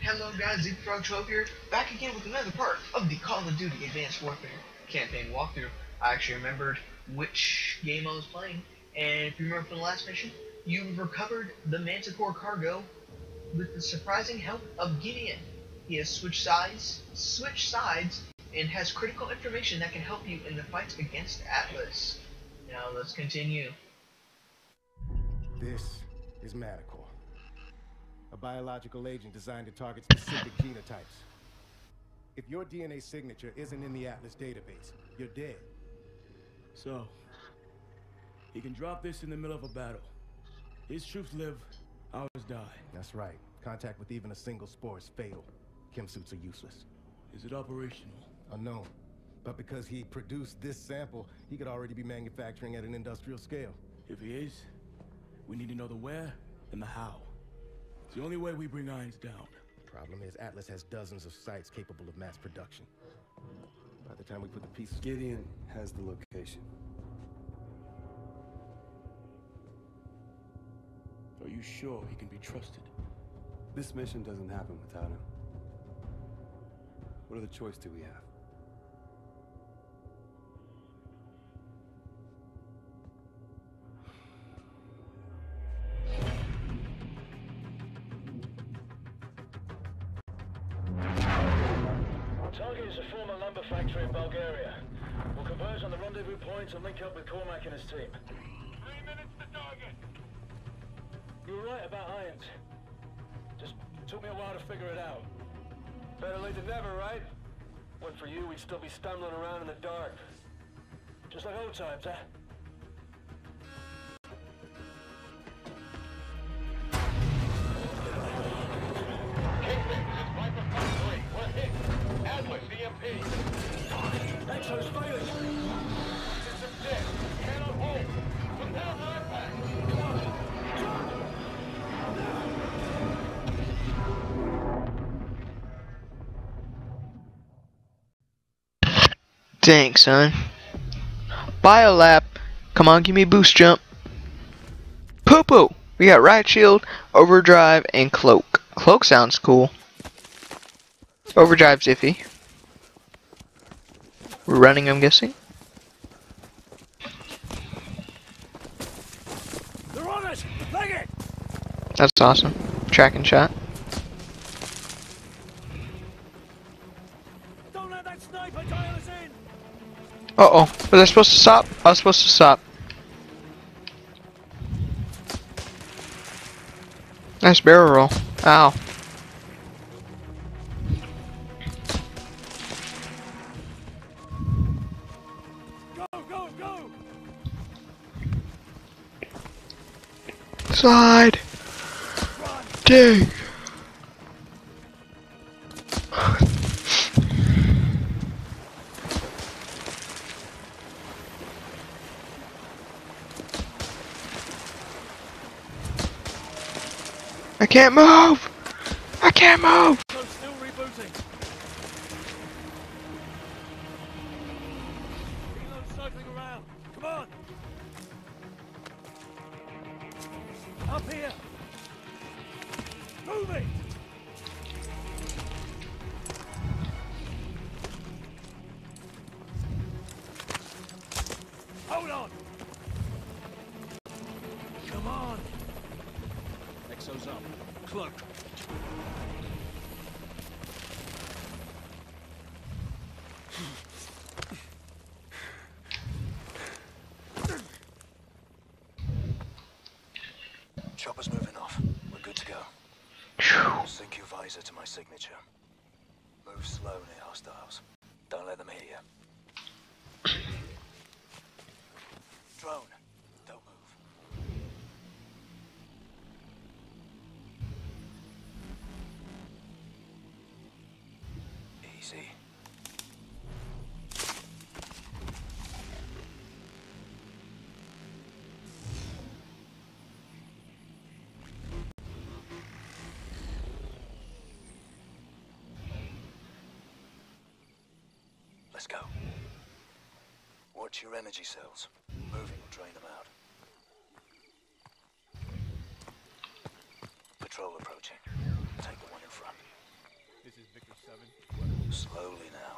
Hello guys, Frog12 here, back again with another part of the Call of Duty Advanced Warfare campaign walkthrough. I actually remembered which game I was playing, and if you remember from the last mission, you recovered the Manticore cargo with the surprising help of Gideon. He has switched sides, and has critical information that can help you in the fight against Atlas. Now let's continue. This is Manticore, a biological agent designed to target specific genotypes. If your DNA signature isn't in the Atlas database, you're dead. So, he can drop this in the middle of a battle. His troops live, ours die. That's right. Contact with even a single spore is fatal. Chem suits are useless. Is it operational? Unknown. But because he produced this sample, he could already be manufacturing at an industrial scale. If he is, we need to know the where and the how. It's the only way we bring Irons down. Problem is, Atlas has dozens of sites capable of mass production. By the time we put the pieces... Gideon has the location. Are you sure he can be trusted? This mission doesn't happen without him. What other choice do we have? Target is a former lumber factory in Bulgaria. We'll converge on the rendezvous point and link up with Cormac and his team. 3 minutes to target. You were right about Irons. Just took me a while to figure it out. Better late than never, right? Went for you, we'd still be stumbling around in the dark. Just like old times, huh? Kingpin, this is Viper Factory. We're hit. Atlas, EMP. Exo's failing! System dead. Cannot hold. Prepare for impact. Dang, son. Biolab. Come on, give me a boost jump. Poo-poo! We got Riot Shield, Overdrive, and Cloak. Cloak sounds cool. Overdrive's iffy. We're running, I'm guessing. They're on us! Leg it! That's awesome. Tracking shot. Don't let that sniper dial us in! Uh-oh. Was I supposed to stop? I was supposed to stop. Nice barrel roll. Ow. Go, go, go! Slide. Dig. I can't move! I can't move! So still rebooting. Reload cycling around. Come on! Up here! Move it! Hold on! Come on! Exo's up. Cloak. Chopper's moving off. We're good to go. Sync your visor to my signature. Move slow near hostiles. Don't let them hit you. Drone, don't move. Easy. Let's go. Watch your energy cells. Moving will drain them out. Patrol approaching. Take the one in front. This is Victor 7. Slowly now.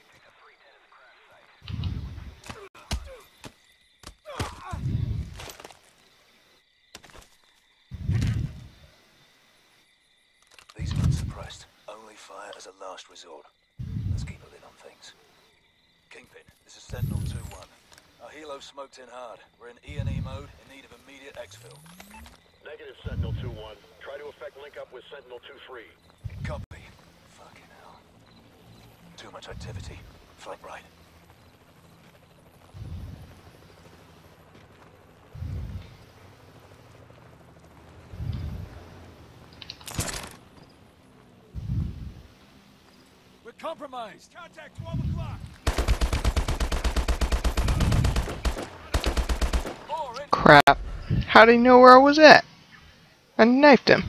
These are unsuppressed. Only fire as a last resort. Let's keep a lid on things. Kingpin, this is Sentinel 2-1. Our helo smoked in hard. We're in E&E mode, in need of immediate exfil. Negative, Sentinel 2-1. Try to effect link up with Sentinel 2-3. Copy. Fucking hell. Too much activity. Flank right. We're compromised. Contact 12 o'clock. Crap. How did he know where I was at? I knifed him.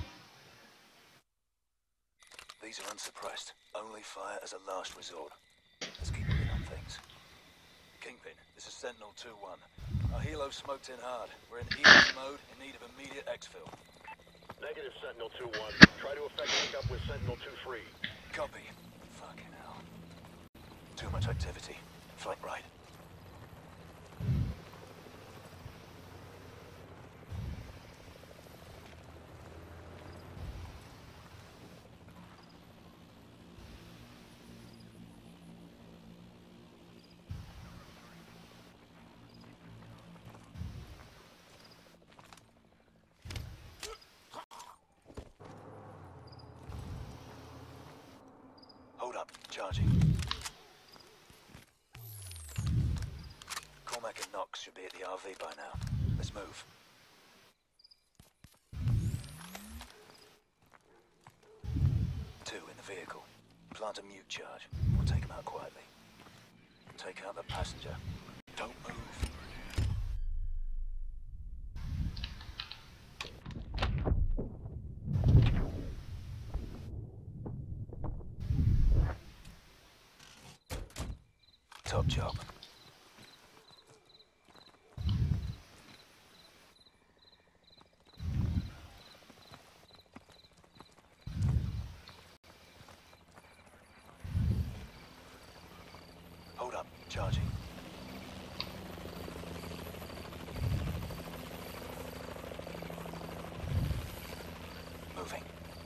These are unsuppressed. Only fire as a last resort. Let's keep a lid on things. Kingpin, this is Sentinel 2-1. Our helo smoked in hard. We're in E&E mode, in need of immediate exfil. Negative, Sentinel 2-1. Try to effect link up with Sentinel 2-3. Copy. Fucking hell. Too much activity. Flank right. Hold up. Charging. Cormac and Knox should be at the RV by now. Let's move. Two in the vehicle. Plant a mute charge. We'll take him out quietly. Take out the passenger. Don't move. Top job. Hold up. Charging. Moving.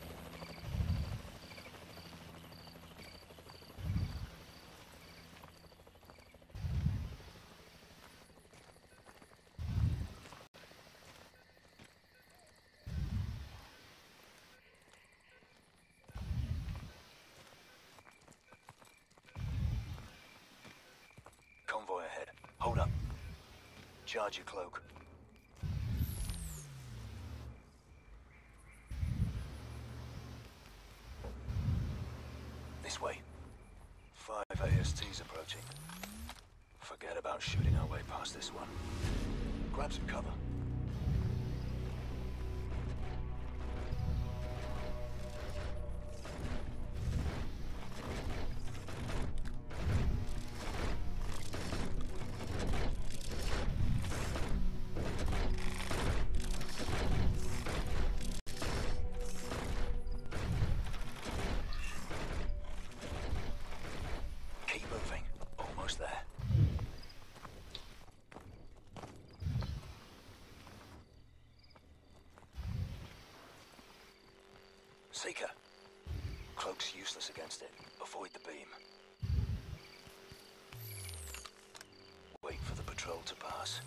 Convoy ahead. Hold up. Charge your cloak. This way. 5 ASTs approaching. Forget about shooting our way past this one. Grab some cover. Keep moving. Almost there. Seeker. Cloak's useless against it. Avoid the beam. Wait for the patrol to pass.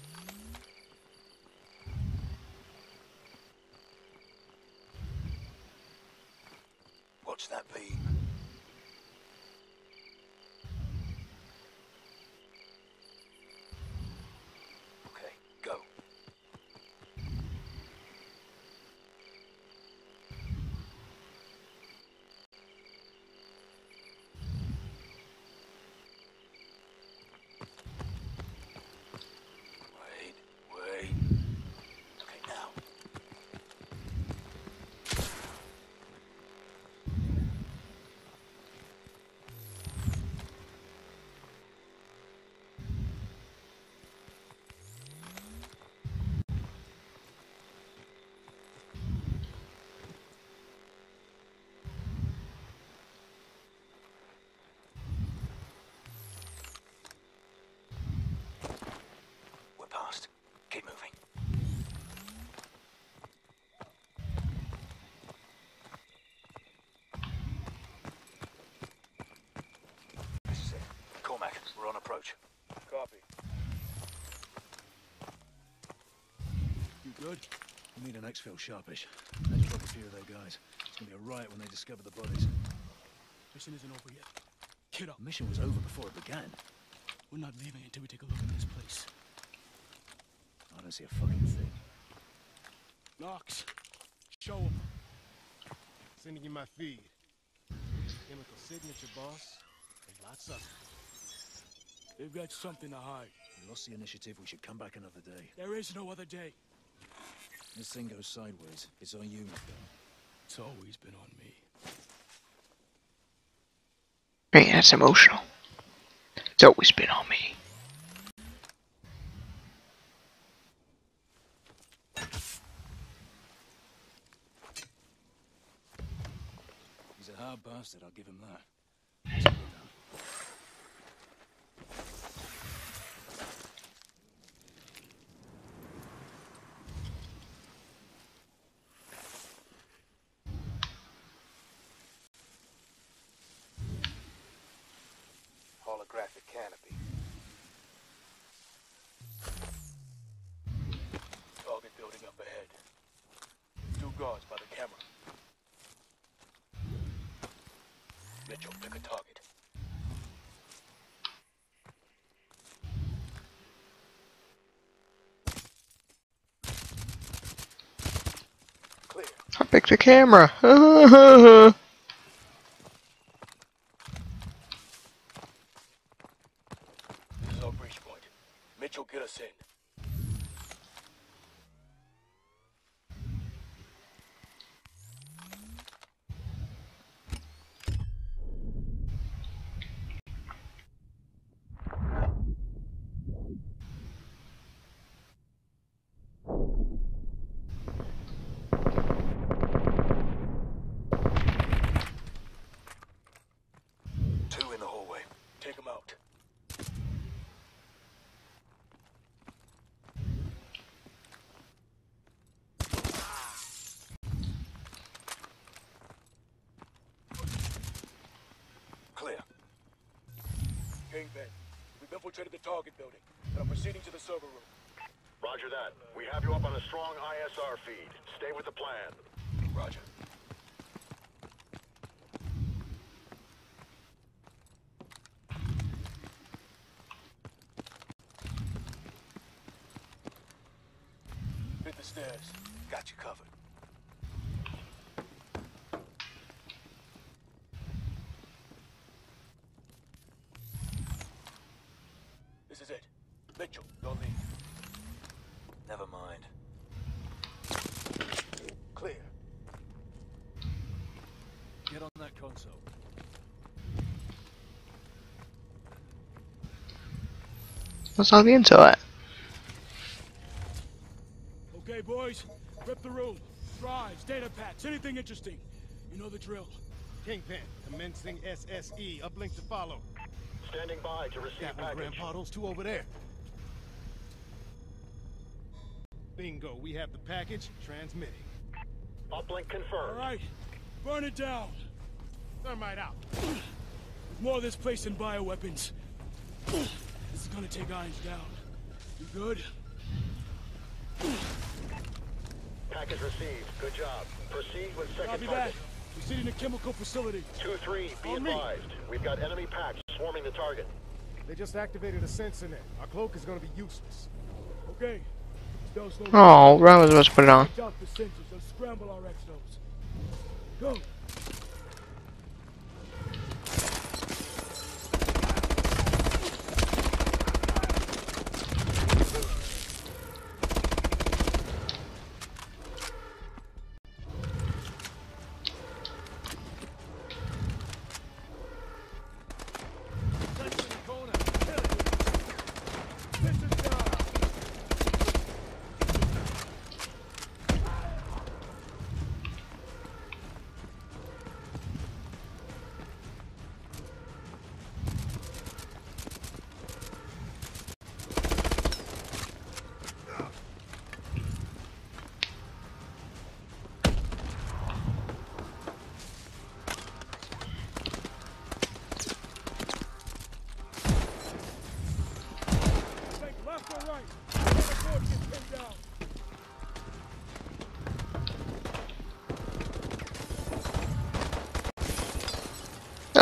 Watch that beam. Okay, go. Wait. We're on approach. Copy. You good? We need an exfil sharpish. Let's drop a few of their guys. It's gonna be a riot when they discover the bodies. Mission isn't over yet. Get up. The mission was over before it began. We're not leaving until we take a look at this place. I don't see a fucking thing. Knox, show him. Sending you my feed. Chemical signature, boss. And lots of it. They've got something to hide. We lost the initiative. We should come back another day. There is no other day. This thing goes sideways. It's on you, McDonald. It's always been on me. Man, that's emotional. It's always been on me. He's a hard bastard, I'll give him that. Holographic canopy. Target building up ahead. 2 guards by the camera. Mitchell, pick a target. Clear. I picked the camera. This is our breach point. Mitchell, get us in. Two in the hallway. Take him out. Clear. Kingpin, we've infiltrated the target building and are proceeding to the server room. Roger that. We have you up on a strong ISR feed. Stay with the plan. Roger. Hit the stairs. Got you covered. This is it. Mitchell, don't leave. Never mind. Clear. Get on that console. What's all the intel at? Okay, boys. Rip the room. Drives, data packs, anything interesting. You know the drill. Kingpin, commencing SSE. Uplink to follow. Standing by to receive That one, package. Grandpa. Those two over there. Bingo. We have the package. Transmitting. Uplink confirmed. All right. Burn it down. Thermite out. There's more of this place than bioweapons. This is gonna take Irons down. You good? Package received. Good job. Proceed with second Copy that. target. Proceeding to chemical facility. 2-3, be On me. advised. We've got enemy packs swarming the target. They just activated a sensor net. Our cloak is gonna be useless. Okay. Stealth slow. Oh, Ryan was supposed to put it on. Jump the sensors and scramble our exos. Go.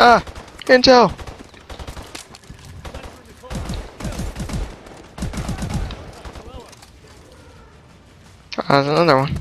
Ah! Intel! There's another one.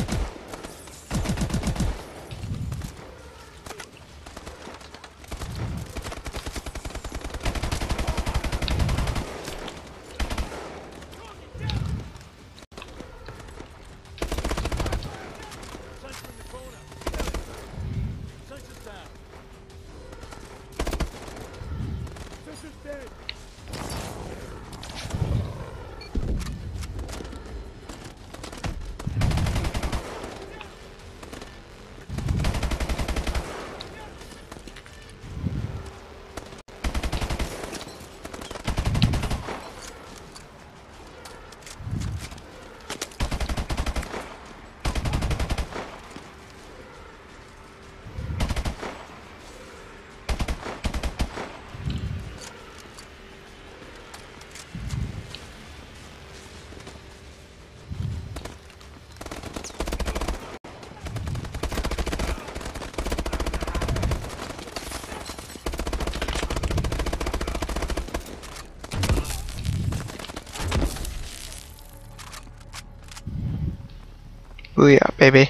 Booyah, baby.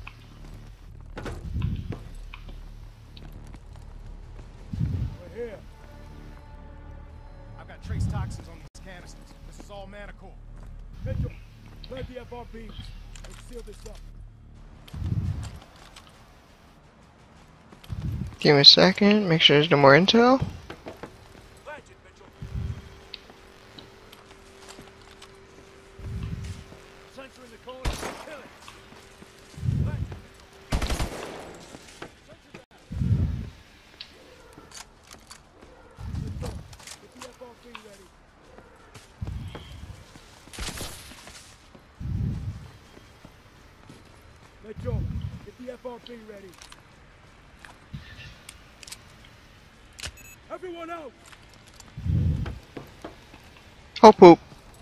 We're here. I've got trace toxins on these canisters. This is all Manticore. Mitchell, plant the FRBs. Let's seal this up. Give me a second, make sure there's no more intel. Plant it, Mitchell. Sensor in the corner. Kill it. Plant it, Mitchell. Sensor down. Let's go. Get the FRB ready. Mitchell, get the FRB ready. Everyone out! Oh poop.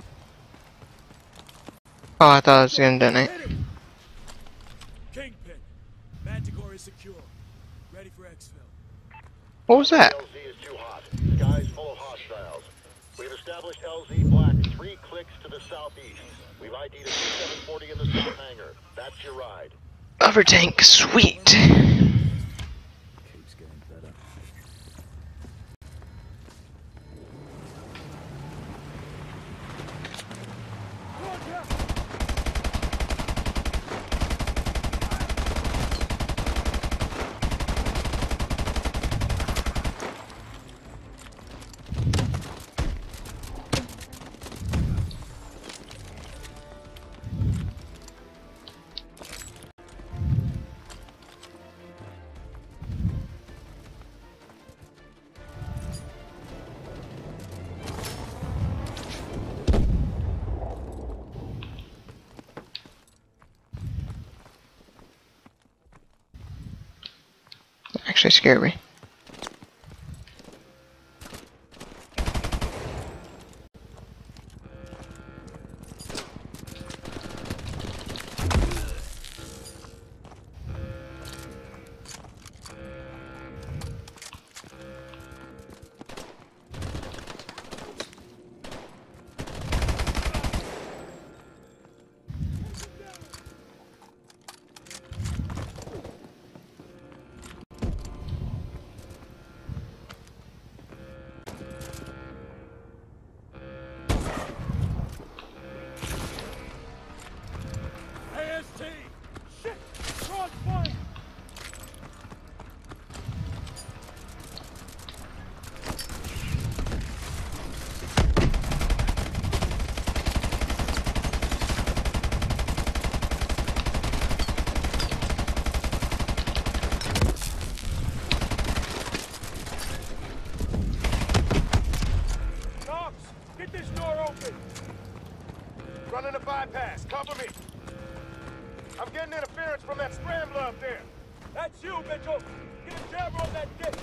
Oh, I thought it was gonna detonate. Kingpin. Manticore is secure. Ready for exfil. What was that? LZ is too hot. Sky's full of hostiles. We've established LZ Black 3 clicks to the southeast. We've ID'd a C-740 in the south hangar. That's your ride. Hover tank, sweet. Keeps getting better. Actually scared me. AST! Shit! Cross fire! Knox! Get this door open! Running a bypass. Cover me. I'm getting interference from that scrambler up there. That's you, Mitchell! Get a jammer on that dick!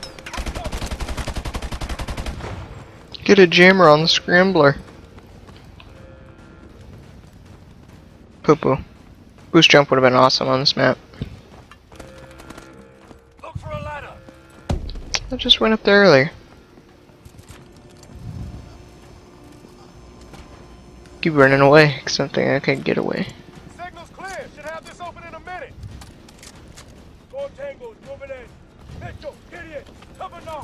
Get a jammer on the scrambler. Poo poo. Boost jump would have been awesome on this map. Look for a ladder! I just went up there earlier. Keep running away, cause something I can't get away. Signal's clear. Should have this open in a minute. 4 tangos moving in. Mitchell, Gideon, cover now.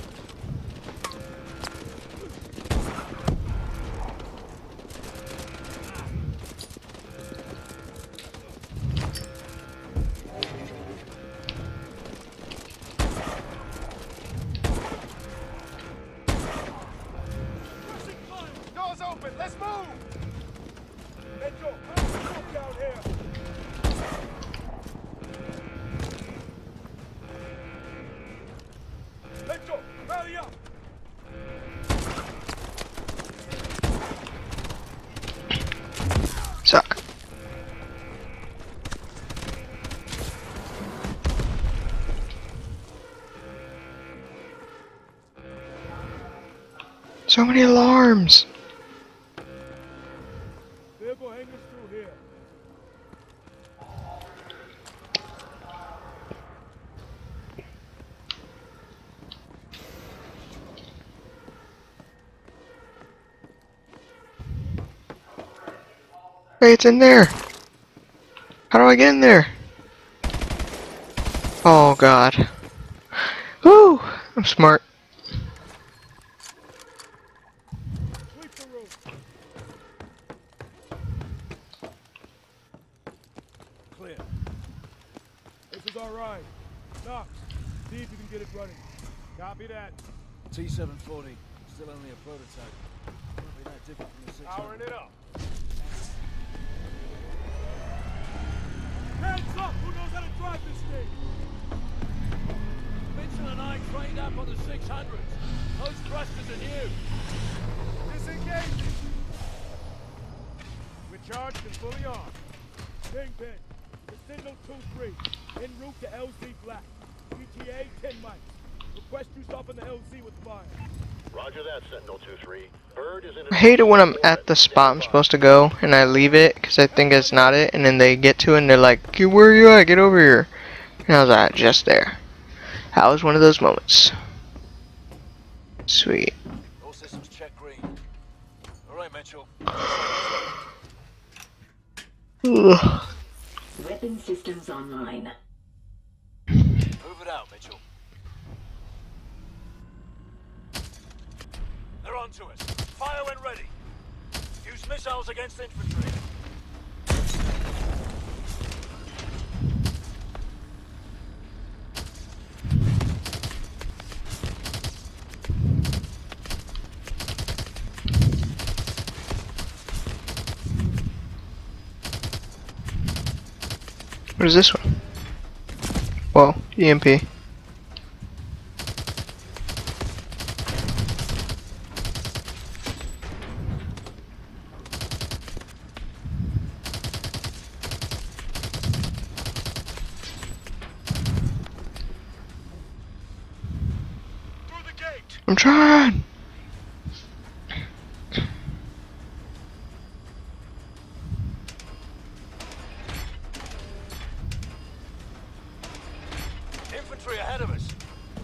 Doors open. Let's move. Mitchell, come down here. Mitchell, rally up. Suck. So many alarms. Vehicle hangers through here. Hey, it's in there. How do I get in there? Oh god. Woo! I'm smart. Sweep the room. Clear. This is our ride. Knox, see if you can get it running. Copy that. T-740, still only a prototype. Won't be that different from the 600. Powering it up. Hands up! Who knows how to drive this thing? Mitchell and I trained up on the 600s. Those thrusters are new. Disengage! We're charged and fully armed. Kingpin, Signal 2-3, en route to LZ Black. ETA 10 miles. Request you stop in the LZ with fire. Roger that, Sentinel 2-3. Bird is in I hate it when I'm at the spot I'm supposed to go and I leave it because I think it's not it, and then they get to it and they're like, where are you at? Get over here. And I was like, just there. That was one of those moments. Sweet. All systems check green. All right, Mitchell. Ugh. Weapon systems online. Move it out, Mitchell. They're onto us. Fire when ready. Use missiles against infantry. What is this one? Whoa, EMP. I'm trying! Infantry ahead of us.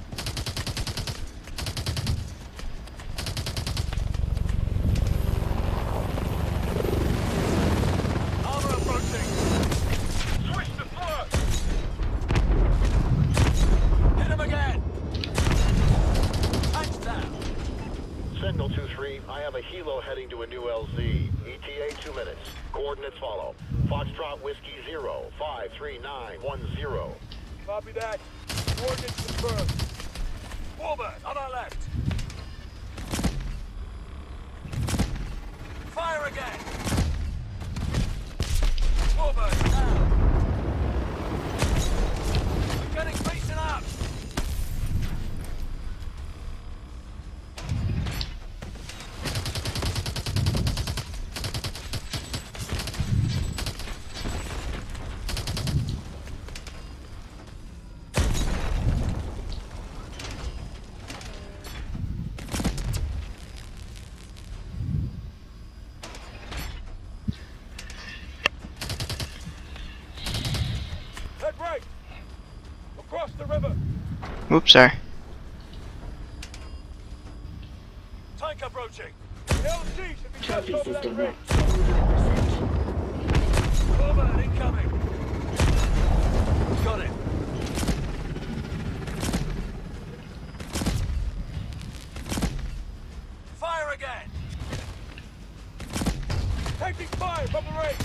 Armor approaching. Switch to fire. Hit him again. Tanks down. Sentinel 2-3, I have a helo heading to a new LZ. ETA 2 minutes. Coordinates follow. Foxtrot Whiskey 0, 53910. Copy that. Coordinates confirmed. Warbird, on our left. Fire again. Warbird, down. We're getting beaten up. Head right. Across the river. Oops, sorry. Warbird incoming. Got it. Fire again. Taking fire from the range.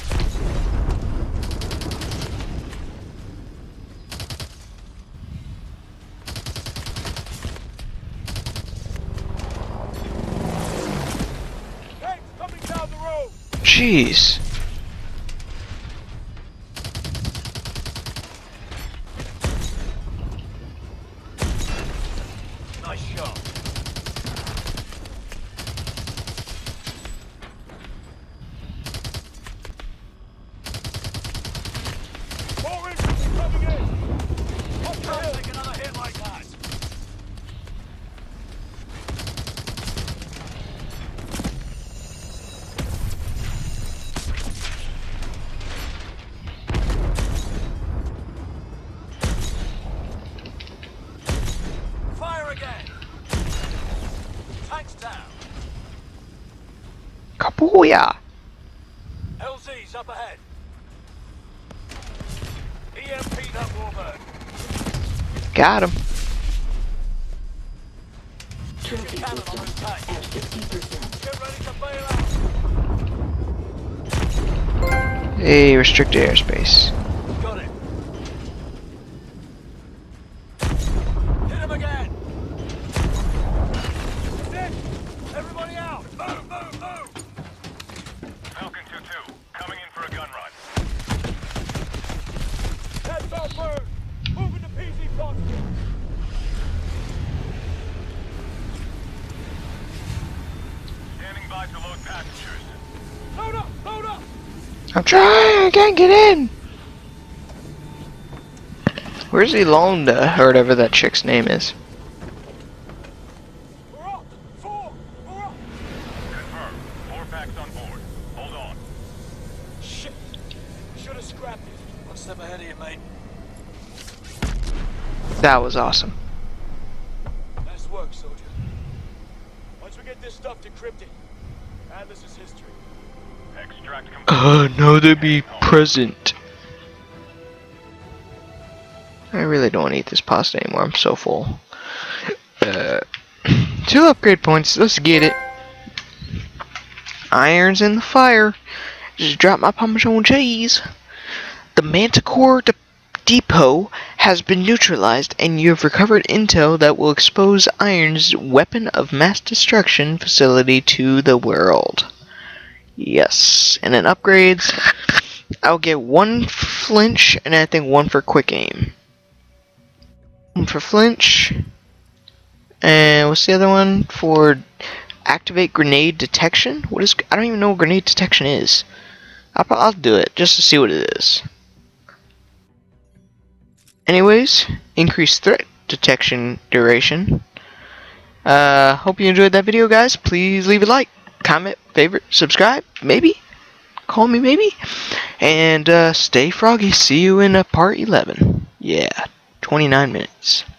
Tanks coming down the road. Jeez. Nice shot. More infantry coming in. Up the hill. Take another hit like that. Fire again. Tanks down. Kabooyah. LZ's up ahead. EMP'd that Warbird. Got him. Trophy Cannon on system his tank. at 60%. Get ready to bail out. Hey, restricted airspace. Got it. Hit him again. Everybody out. Move, move, move. Falcon 2-2, coming in for a gun run. That's our bird. Moving to PZ Constant. Standing by to load passengers. Load up! Load up! I'm trying, I can't get in. Where's Elonda, or whatever that chick's name is? We're up! 4! We're up! Confirmed. 4 packs on board. Hold on. Shit! Should have scrapped it. One step ahead of you, mate. That was awesome. Nice work, soldier. Once we get this stuff decrypted, Atlas is history. Extract complete. No, to be present. I really don't want to eat this pasta anymore. I'm so full. 2 upgrade points. Let's get it. Irons in the fire. Just drop my Parmesan cheese. The Manticore depot has been neutralized, and you have recovered intel that will expose Iron's weapon of mass destruction facility to the world. Yes, and then upgrades. I'll get 1 flinch, and I think 1 for quick aim. 1 for flinch, and what's the other one? For activate grenade detection. What is? I don't even know what grenade detection is. I'll do it just to see what it is. Anyways, increased threat detection duration. Hope you enjoyed that video, guys. Please leave a like, comment, favorite, subscribe, maybe. Call me maybe. And stay froggy. See you in part 11. Yeah, 29 minutes.